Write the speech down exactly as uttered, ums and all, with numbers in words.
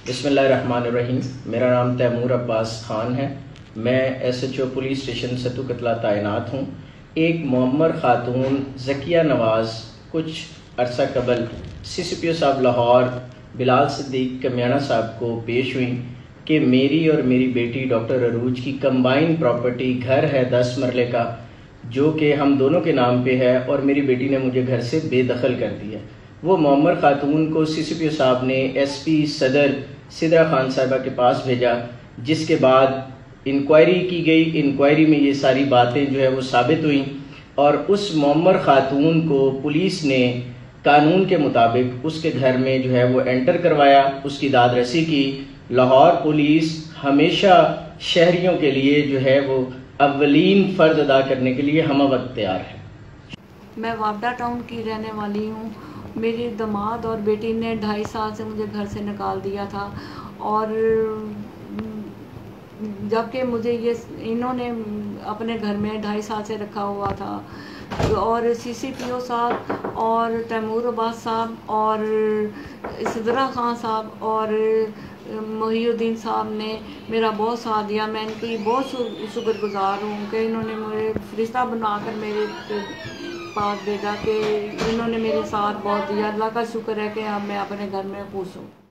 बिस्मिल्लाहिर्रहमानिर्रहीम। मेरा नाम तैमूर अब्बास ख़ान है। मैं S H O police station Sattu Katla तैनात हूँ। एक मुअम्मर ख़ातून ज़किया नवाज़ कुछ अरसा कबल सी सी पी ओ साहब लाहौर बिलाल सिद्दीक कमियाना साहब को पेश हुई कि मेरी और मेरी बेटी डॉक्टर अरूज की कंबाइन प्रॉपर्टी घर है दस मरले का, जो कि हम दोनों के नाम पे है और मेरी बेटी ने मुझे घर से बेदखल कर दिया। वो मुअम्मर ख़ातून को सी सी पी ओ साहब ने एस पी सदर सिद्रा खान साहिबा के पास भेजा, जिसके बाद इंक्वायरी की गई। इंक्वायरी में ये सारी बातें जो है वो साबित हुई और उस मुअम्मर ख़ातून को पुलिस ने कानून के मुताबिक उसके घर में जो है वो एंटर करवाया, उसकी दाद रसी की। लाहौर पुलिस हमेशा शहरियों के लिए जो है वो अव्वलीन फ़र्ज अदा करने के लिए हम वक्त तैयार है। मैं वापडा टाउन की रहने वाली हूँ। मेरी दामाद और बेटी ने ढाई साल से मुझे घर से निकाल दिया था और जबकि मुझे ये इन्होंने अपने घर में ढाई साल से रखा हुआ था और सी सी पी ओ साहब और तैमूर अब्बास साहब और सिद्रा खान साहब और मोहिउद्दीन साहब ने मेरा बहुत साथ दिया। मैं इनकी बहुत शुक्रगुजार हूँ कि इन्होंने मुझे फरिश्ता बनाकर मेरे पास भेजा कि इन्होंने मेरे साथ बहुत दिया। अल्लाह का शुक्र है कि अब मैं अपने घर में खुश हूँ।